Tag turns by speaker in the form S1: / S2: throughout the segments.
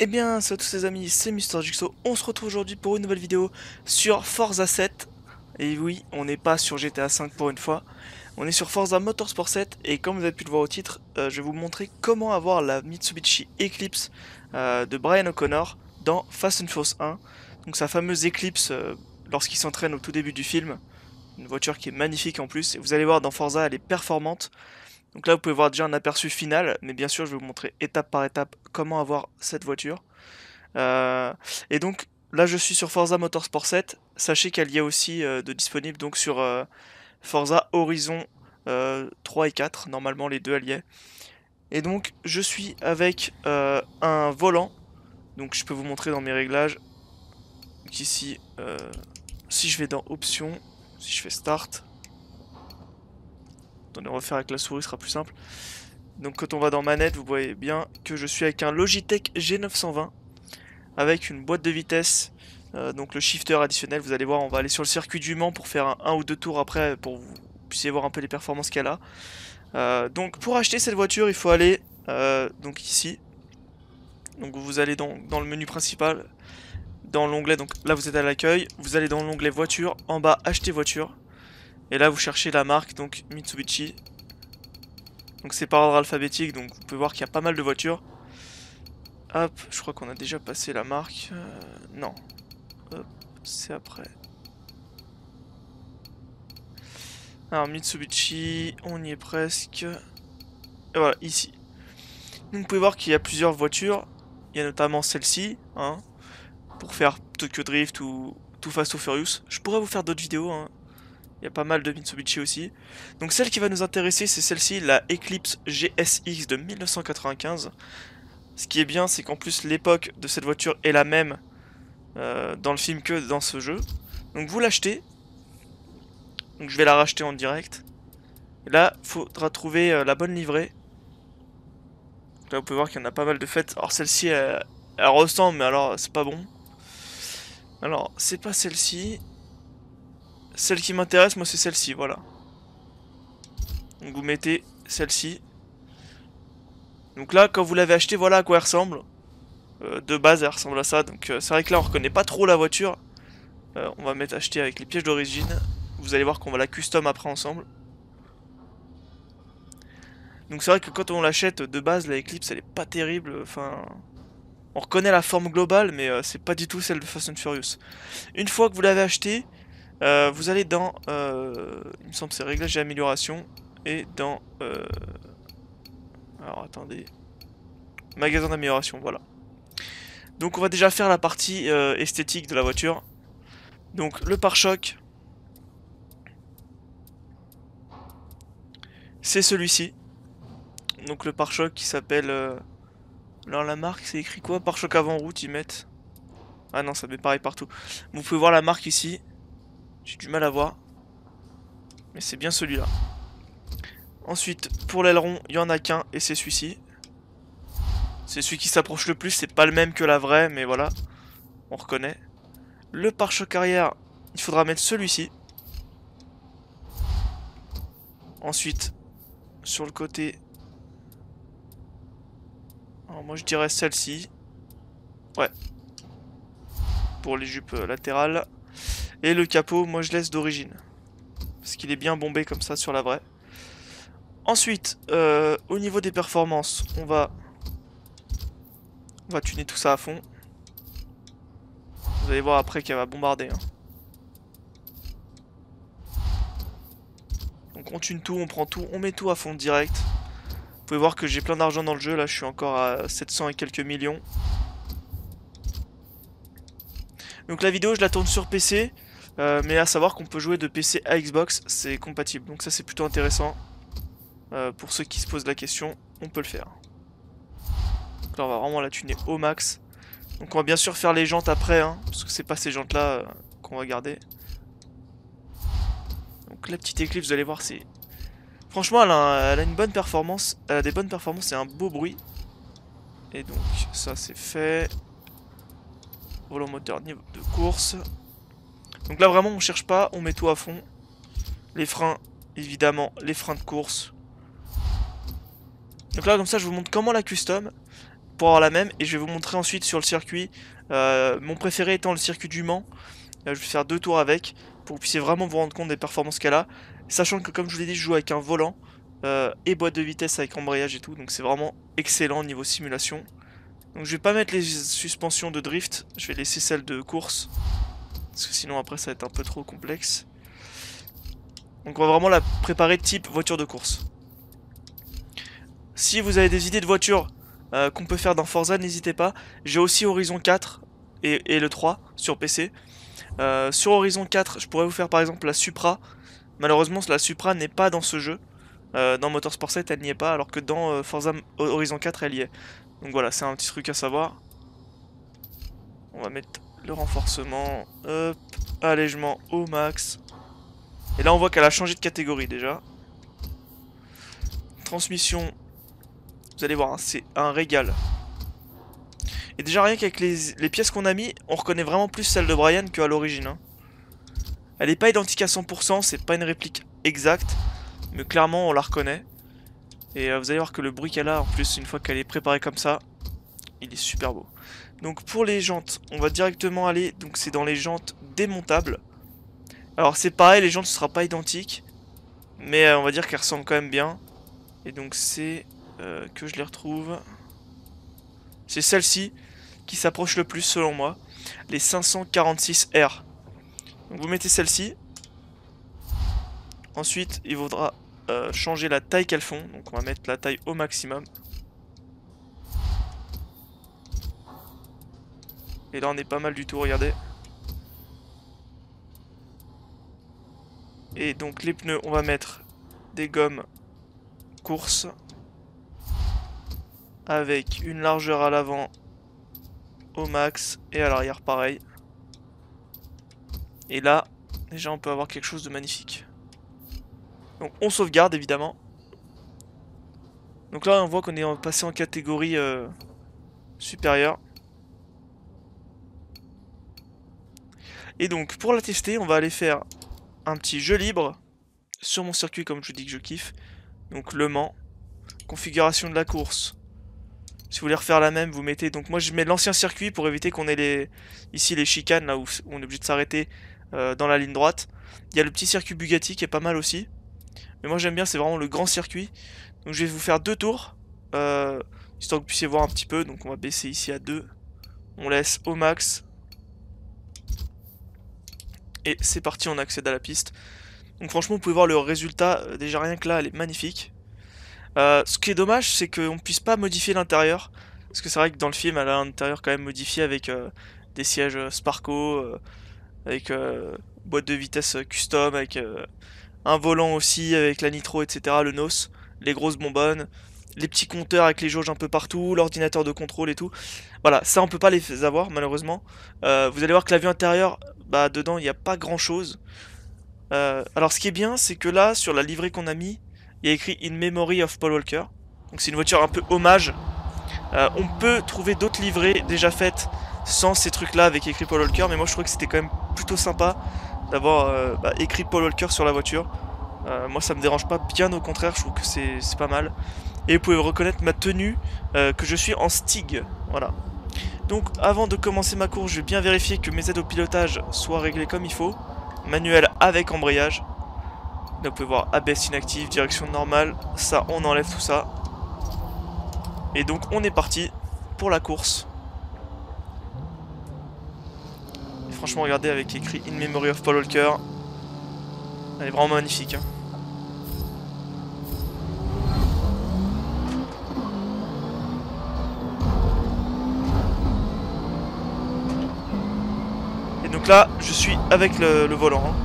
S1: Eh bien, salut à tous les amis, c'est Mister Jigsaw. On se retrouve aujourd'hui pour une nouvelle vidéo sur Forza 7. Et oui, on n'est pas sur GTA 5 pour une fois. On est sur Forza Motorsport 7 et comme vous avez pu le voir au titre, je vais vous montrer comment avoir la Mitsubishi Eclipse de Brian O'Connor dans Fast and Furious 1. Donc sa fameuse Eclipse lorsqu'il s'entraîne au tout début du film. Une voiture qui est magnifique en plus. Et vous allez voir dans Forza, elle est performante. Donc là, vous pouvez voir déjà un aperçu final, mais bien sûr, je vais vous montrer étape par étape comment avoir cette voiture. Et donc, là, je suis sur Forza Motorsport 7. Sachez qu'elle y est aussi de disponible donc sur Forza Horizon 3 et 4. Normalement, les deux, elle y est. Et donc, je suis avec un volant. Donc, je peux vous montrer dans mes réglages. Donc ici, si je vais dans Options, si je fais Start... Attendez, on va faire avec la souris, ce sera plus simple. Donc quand on va dans manette, vous voyez bien que je suis avec un Logitech G920 avec une boîte de vitesse, donc le shifter additionnel. Vous allez voir, on va aller sur le circuit du Mans pour faire un ou deux tours après pour que vous puissiez voir un peu les performances qu'elle a. Donc pour acheter cette voiture, il faut aller donc ici. Donc vous allez dans le menu principal, dans l'onglet, donc là vous êtes à l'accueil, vous allez dans l'onglet voiture, en bas acheter voiture. Et là vous cherchez la marque, donc Mitsubishi. Donc c'est par ordre alphabétique, donc vous pouvez voir qu'il y a pas mal de voitures. Hop, je crois qu'on a déjà passé la marque. Non. Hop, c'est après. Alors Mitsubishi, on y est presque. Et voilà, ici. Donc vous pouvez voir qu'il y a plusieurs voitures. Il y a notamment celle-ci, hein, pour faire Tokyo Drift ou Too Fast or Furious. Je pourrais vous faire d'autres vidéos, hein. Il y a pas mal de Mitsubishi aussi. Donc celle qui va nous intéresser, c'est celle-ci, la Eclipse GSX de 1995. Ce qui est bien, c'est qu'en plus l'époque de cette voiture est la même dans le film que dans ce jeu. Donc vous l'achetez. Donc je vais la racheter en direct. Et là, il faudra trouver la bonne livrée. Donc là, vous pouvez voir qu'il y en a pas mal de faites. Alors celle-ci, elle ressemble, mais alors c'est pas bon. Alors, c'est pas celle-ci. Celle qui m'intéresse, moi, c'est celle-ci, voilà. Donc vous mettez celle-ci. Donc là, quand vous l'avez acheté, voilà à quoi elle ressemble. De base, elle ressemble à ça. Donc c'est vrai que là, on reconnaît pas trop la voiture. On va mettre acheter avec les pièges d'origine. Vous allez voir qu'on va la custom après ensemble. Donc c'est vrai que quand on l'achète de base, la Eclipse, elle est pas terrible. Enfin, on reconnaît la forme globale, mais c'est pas du tout celle de Fast and Furious. Une fois que vous l'avez acheté, vous allez dans, il me semble que c'est réglages et amélioration, et dans, alors attendez, magasin d'amélioration, voilà. Donc on va déjà faire la partie esthétique de la voiture. Donc le pare-choc, c'est celui-ci. Donc le pare-choc qui s'appelle, alors la marque c'est écrit quoi? Pare-choc avant-route ils mettent. Ah non, ça met pareil partout. Vous pouvez voir la marque ici. J'ai du mal à voir. Mais c'est bien celui-là. Ensuite, pour l'aileron, il n'y en a qu'un et c'est celui-ci. C'est celui qui s'approche le plus, c'est pas le même que la vraie, mais voilà. On reconnaît. Le pare-choc arrière, il faudra mettre celui-ci. Ensuite, sur le côté... Alors moi je dirais celle-ci. Ouais. Pour les jupes latérales. Et le capot, moi je laisse d'origine. Parce qu'il est bien bombé comme ça sur la vraie. Ensuite, au niveau des performances, on va tuner tout ça à fond. Vous allez voir après qu'elle va bombarder. Hein. Donc on tune tout, on prend tout, on met tout à fond direct. Vous pouvez voir que j'ai plein d'argent dans le jeu, là je suis encore à 700 et quelques millions. Donc la vidéo je la tourne sur PC, mais à savoir qu'on peut jouer de PC à Xbox, c'est compatible. Donc ça c'est plutôt intéressant. Pour ceux qui se posent la question, on peut le faire. Donc là on va vraiment la tuner au max. Donc on va bien sûr faire les jantes après, hein, parce que c'est pas ces jantes là qu'on va garder. Donc la petite Eclipse, vous allez voir, c'est... Franchement, elle a une bonne performance, elle a des bonnes performances et un beau bruit. Et donc ça c'est fait. Volant moteur niveau de course. Donc là vraiment on cherche pas, on met tout à fond. Les freins, évidemment, les freins de course. Donc là comme ça je vous montre comment la custom. pour avoir la même, et je vais vous montrer ensuite sur le circuit, mon préféré étant le circuit du Mans. Je vais faire 2 tours avec, pour que vous puissiez vraiment vous rendre compte des performances qu'elle a, sachant que comme je vous l'ai dit, je joue avec un volant, et boîte de vitesse avec embrayage et tout, donc c'est vraiment excellent niveau simulation. Donc je vais pas mettre les suspensions de drift, je vais laisser celles de course, parce que sinon après ça va être un peu trop complexe. Donc on va vraiment la préparer type voiture de course. Si vous avez des idées de voitures qu'on peut faire dans Forza, n'hésitez pas. J'ai aussi Horizon 4 et le 3 sur PC. Sur Horizon 4, je pourrais vous faire par exemple la Supra. Malheureusement, la Supra n'est pas dans ce jeu. Dans Motorsport 7, elle n'y est pas, alors que dans Forza Horizon 4, elle y est. Donc voilà, c'est un petit truc à savoir. On va mettre le renforcement, hop, allègement au max. Et là, on voit qu'elle a changé de catégorie déjà. Transmission, vous allez voir, hein, c'est un régal. Et déjà, rien qu'avec les pièces qu'on a mis, on reconnaît vraiment plus celle de Brian qu'à l'origine. Hein. Elle n'est pas identique à 100%, c'est pas une réplique exacte. Mais clairement, on la reconnaît. Et vous allez voir que le bruit qu'elle a, en plus, une fois qu'elle est préparée comme ça, il est super beau. Donc pour les jantes, on va directement aller, donc c'est dans les jantes démontables. Alors c'est pareil, les jantes ne sera pas identique, mais on va dire qu'elles ressemblent quand même bien. Et donc c'est que je les retrouve. C'est celle-ci qui s'approche le plus selon moi, les 546R. Donc vous mettez celle-ci. Ensuite il faudra changer la taille qu'elles font, donc on va mettre la taille au maximum. Et là on est pas mal du tout, regardez. Et donc les pneus, on va mettre des gommes course avec une largeur à l'avant au max et à l'arrière pareil. Et là, déjà on peut avoir quelque chose de magnifique. Donc on sauvegarde évidemment. Donc là on voit qu'on est passé en catégorie supérieure. Et donc pour la tester, on va aller faire un petit jeu libre sur mon circuit comme je vous dis que je kiffe. Donc Le Mans, configuration de la course. Si vous voulez refaire la même, vous mettez... Donc moi je mets l'ancien circuit pour éviter qu'on ait ici les chicanes, là où on est obligé de s'arrêter dans la ligne droite. Il y a le petit circuit Bugatti qui est pas mal aussi. Mais moi j'aime bien, c'est vraiment le grand circuit. Donc je vais vous faire 2 tours, histoire que vous puissiez voir un petit peu. Donc on va baisser ici à 2. On laisse au max. Et c'est parti, on accède à la piste. Donc franchement vous pouvez voir le résultat, déjà rien que là elle est magnifique. Ce qui est dommage c'est qu'on ne puisse pas modifier l'intérieur. Parce que c'est vrai que dans le film elle a un intérieur quand même modifié avec des sièges Sparco, avec boîte de vitesse custom, avec un volant aussi avec la nitro etc, le NOS, les grosses bonbonnes, les petits compteurs avec les jauges un peu partout, l'ordinateur de contrôle et tout. Voilà, ça on peut pas les avoir malheureusement. Vous allez voir que la vue intérieure, bah dedans il n'y a pas grand chose. Alors ce qui est bien c'est que là sur la livrée qu'on a mis, il y a écrit In Memory of Paul Walker. Donc c'est une voiture un peu hommage. On peut trouver d'autres livrées déjà faites sans ces trucs là avec écrit Paul Walker, mais moi je trouvais que c'était quand même plutôt sympa d'avoir écrit Paul Walker sur la voiture. Moi ça me dérange pas, bien au contraire, je trouve que c'est pas mal. Et vous pouvez reconnaître ma tenue, que je suis en Stig, voilà. Donc avant de commencer ma course, je vais bien vérifier que mes aides au pilotage soient réglées comme il faut. Manuel avec embrayage. Là vous pouvez voir ABS inactive, direction normale, ça on enlève tout ça. Et donc on est parti pour la course. Et franchement regardez avec écrit In Memory of Paul Walker. Elle est vraiment magnifique. Hein. Et donc là je suis avec le volant. Hein.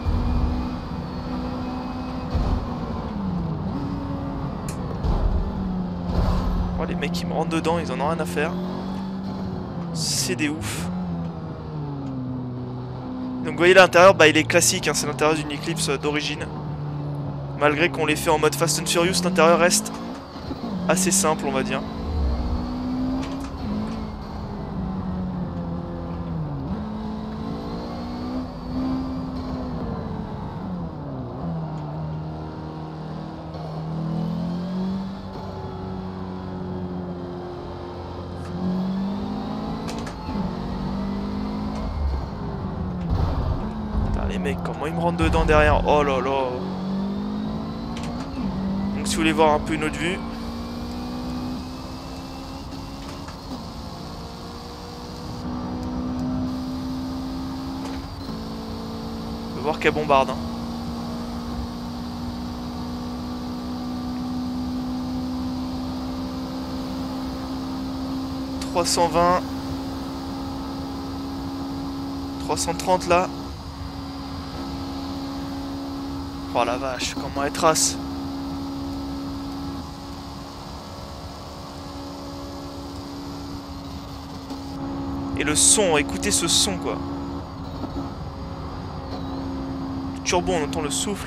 S1: Oh, les mecs qui me rentrent dedans, ils en ont rien à faire. C'est des ouf. Donc vous voyez l'intérieur, bah il est classique, hein, c'est l'intérieur d'une Eclipse d'origine. Malgré qu'on l'ait fait en mode Fast and Furious, l'intérieur reste assez simple on va dire. mecs, comment ils me rentrent dedans derrière. Oh là là. Donc si vous voulez voir un peu une autre vue. On peut voir qu'elle bombarde. Hein. « 320. 330 là. Oh la vache, comment elle trace. Et le son, écoutez ce son quoi. Le turbo, on entend le souffle.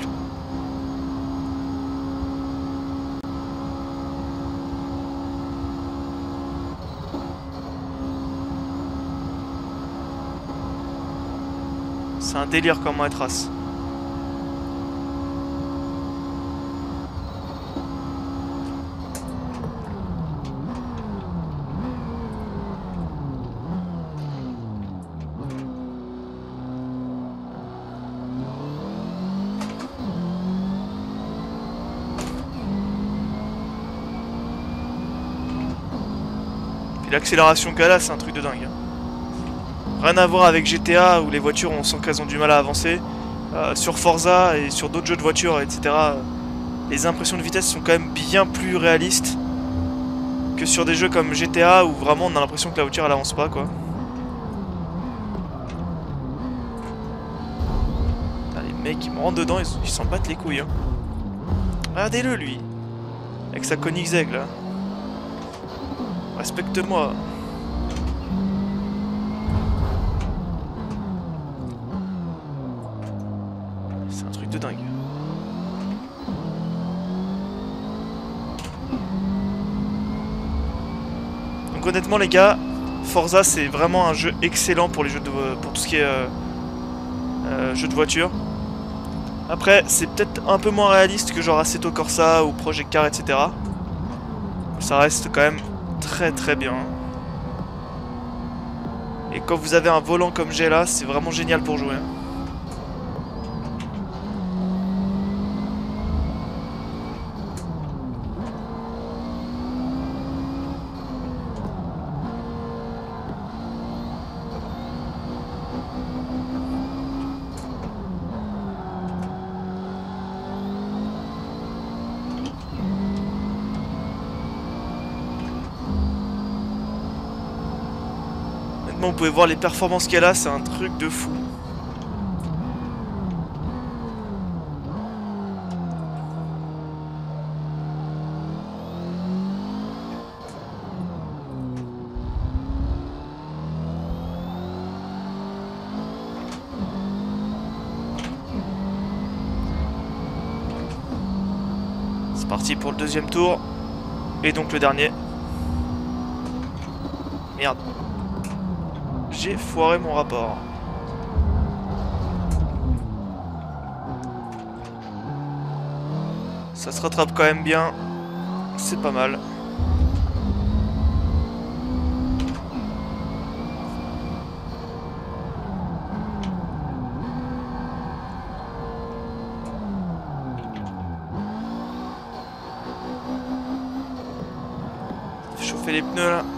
S1: C'est un délire comment elle trace. Puis l'accélération qu'elle a, c'est un truc de dingue. Rien à voir avec GTA où les voitures on sent qu'elles ont du mal à avancer. Sur Forza et sur d'autres jeux de voitures, etc. Les impressions de vitesse sont quand même bien plus réalistes que sur des jeux comme GTA où vraiment on a l'impression que la voiture elle avance pas quoi. Putain, les mecs ils me rentrent dedans, ils s'en battent les couilles. Hein. Regardez-le lui, avec sa Koenigsegg là. Respecte-moi. De dingue. Donc honnêtement les gars, Forza c'est vraiment un jeu excellent pour les jeux de pour tout ce qui est jeux de voiture. Après c'est peut-être un peu moins réaliste que genre Assetto Corsa ou Project Car etc. Ça reste quand même très très bien. Et quand vous avez un volant comme j'ai là, c'est vraiment génial pour jouer. Vous pouvez voir les performances qu'elle a, c'est un truc de fou. C'est parti pour le deuxième tour. Et donc le dernier. Merde. J'ai foiré mon rapport. Ça se rattrape quand même bien. C'est pas mal. Chauffer les pneus là.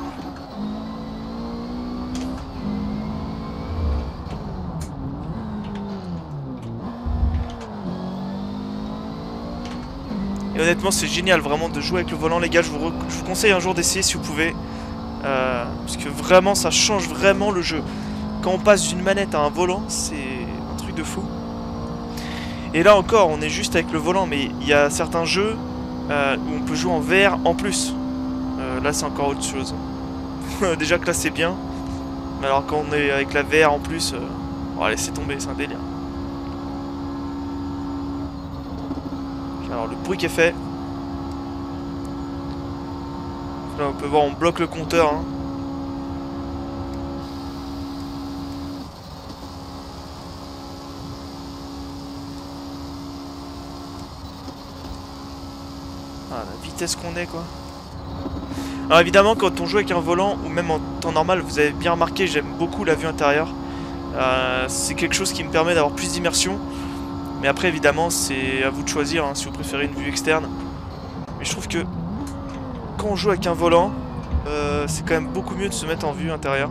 S1: Et honnêtement c'est génial vraiment de jouer avec le volant les gars, je vous conseille un jour d'essayer si vous pouvez. Parce que vraiment ça change vraiment le jeu. Quand on passe d'une manette à un volant, c'est un truc de fou. Et là encore on est juste avec le volant, mais il y a certains jeux où on peut jouer en VR en plus. Là c'est encore autre chose. Déjà que là c'est bien. Mais alors quand on est avec la VR en plus, on va laisser tomber, c'est un délire. Alors le bruit qui est fait. Là on peut voir on bloque le compteur. Hein. Ah la vitesse qu'on est quoi. Alors évidemment quand on joue avec un volant ou même en temps normal vous avez bien remarqué j'aime beaucoup la vue intérieure. C'est quelque chose qui me permet d'avoir plus d'immersion. Mais après évidemment c'est à vous de choisir hein, si vous préférez une vue externe. Mais je trouve que quand on joue avec un volant, c'est quand même beaucoup mieux de se mettre en vue intérieure.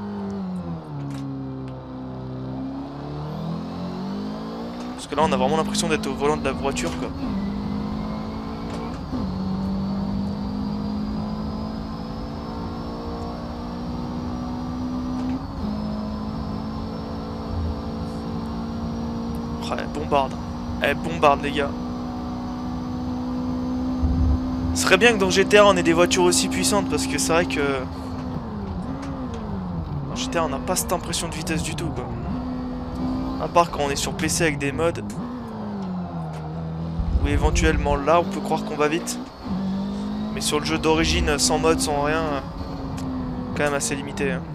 S1: Parce que là on a vraiment l'impression d'être au volant de la voiture quoi. Oh, elle bombarde. Elle bombarde les gars. Ce serait bien que dans GTA on ait des voitures aussi puissantes parce que c'est vrai que dans GTA on n'a pas cette impression de vitesse du tout quoi. À part quand on est sur PC avec des mods où éventuellement là on peut croire qu'on va vite. Mais sur le jeu d'origine sans mode, sans rien, quand même assez limité. Hein.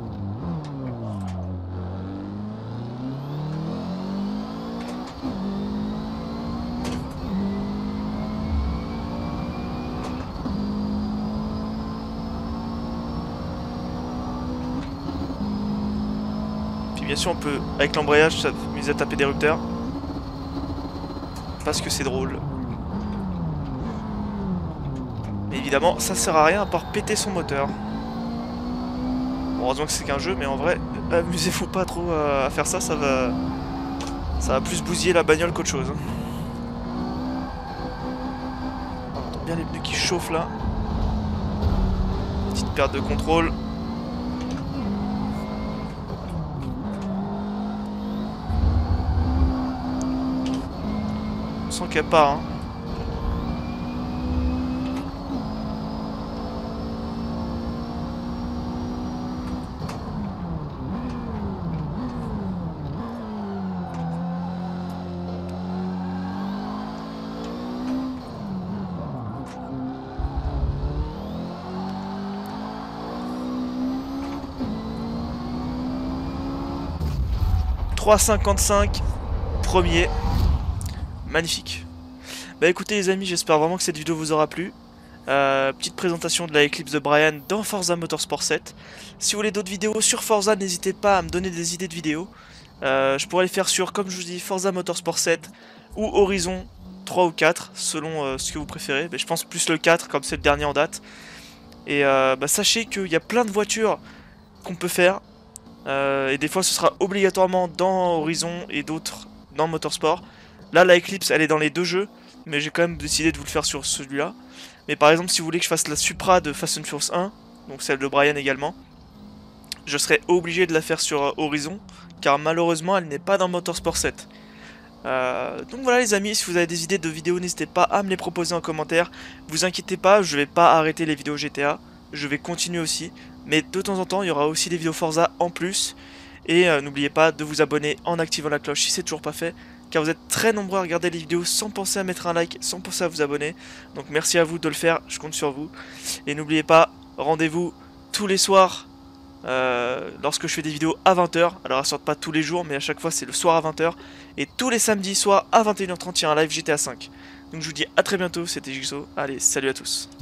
S1: Bien sûr on peut, avec l'embrayage, s'amuser à taper des rupteurs. Parce que c'est drôle. Mais évidemment, ça sert à rien à part péter son moteur. Bon, heureusement que c'est qu'un jeu, mais en vrai, amusez-vous pas trop à faire ça, ça va plus bousiller la bagnole qu'autre chose. On entend bien les pneus qui chauffent là. Petite perte de contrôle. On sent qu'elle part. Hein. « 3,55 premier. Magnifique. Bah écoutez les amis, j'espère vraiment que cette vidéo vous aura plu. Petite présentation de la Eclipse de Brian dans Forza Motorsport 7. Si vous voulez d'autres vidéos sur Forza, n'hésitez pas à me donner des idées de vidéos. Je pourrais les faire sur, comme je vous dis, Forza Motorsport 7 ou Horizon 3 ou 4, selon ce que vous préférez. Mais je pense plus le 4, comme c'est le dernier en date. Et bah, sachez qu'il y a plein de voitures qu'on peut faire. Et des fois ce sera obligatoirement dans Horizon et d'autres dans Motorsport. Là la Eclipse elle est dans les deux jeux, mais j'ai quand même décidé de vous le faire sur celui-là. Mais par exemple si vous voulez que je fasse la Supra de Fast and Furious 1, donc celle de Brian également, je serai obligé de la faire sur Horizon, car malheureusement elle n'est pas dans Motorsport 7. Donc voilà les amis, si vous avez des idées de vidéos, n'hésitez pas à me les proposer en commentaire. Vous inquiétez pas, je vais pas arrêter les vidéos GTA, je vais continuer aussi. Mais de temps en temps, il y aura aussi des vidéos Forza en plus. Et n'oubliez pas de vous abonner en activant la cloche si c'est toujours pas fait. Car vous êtes très nombreux à regarder les vidéos sans penser à mettre un like, sans penser à vous abonner. Donc merci à vous de le faire, je compte sur vous. Et n'oubliez pas, rendez-vous tous les soirs lorsque je fais des vidéos à 20 h. Alors elles sortent pas tous les jours, mais à chaque fois c'est le soir à 20 h. Et tous les samedis soirs à 21 h 30, il y a un live GTA 5. Donc je vous dis à très bientôt, c'était Jigsaw. Allez, salut à tous.